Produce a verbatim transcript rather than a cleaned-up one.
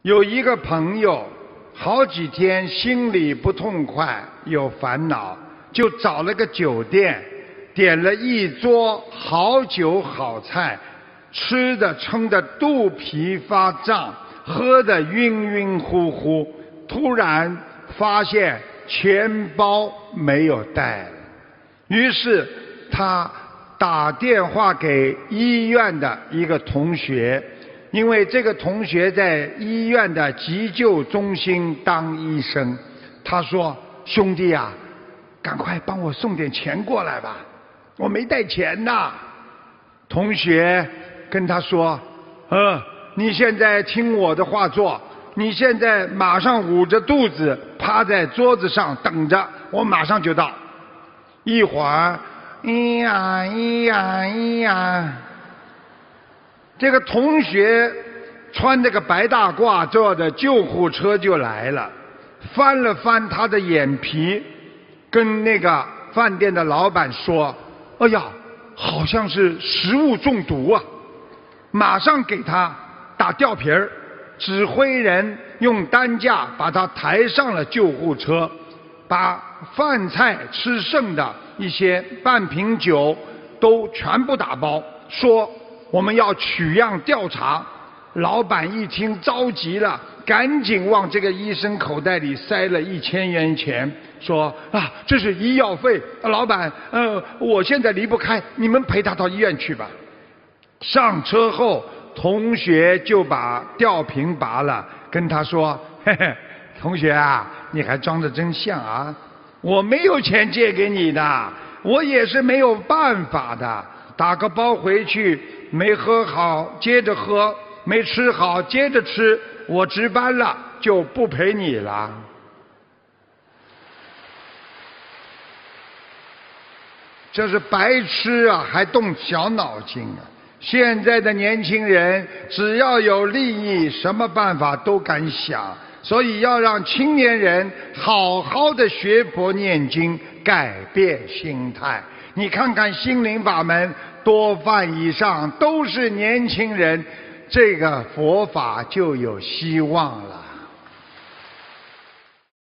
有一个朋友，好几天心里不痛快，有烦恼，就找了个酒店，点了一桌好酒好菜，吃的撑得肚皮发胀，喝得晕晕乎乎。突然发现钱包没有带了，于是他打电话给医院的一个同学，因为这个同学在医院的急救中心当医生。他说：兄弟啊，赶快帮我送点钱过来吧，我没带钱呐。同学跟他说：呃，你现在听我的话做，你现在马上捂着肚子趴在桌子上等着，我马上就到。一会儿咿呀咿呀咿呀，这个同学穿着个白大褂坐的救护车就来了，翻了翻他的眼皮，跟那个饭店的老板说：哎呀，好像是食物中毒啊！马上给他打吊瓶儿，指挥人用担架把他抬上了救护车，把饭菜吃剩的一些半瓶酒都全部打包，说我们要取样调查。老板一听着急了，赶紧往这个医生口袋里塞了一千元钱，说啊，这是医药费，老板，呃，我现在离不开，你们陪他到医院去吧。上车后，同学就把吊瓶拔了，跟他说：嘿嘿，同学啊，你还装得真像啊！我没有钱借给你的，我也是没有办法的。打个包回去，没喝好接着喝，没吃好接着吃，我值班了就不陪你了。这是白痴啊，还动小脑筋啊！现在的年轻人只要有利益，什么办法都敢想，所以要让青年人好好的学佛念经，改变心态。你看看心灵法门，多半以上都是年轻人，这个佛法就有希望了。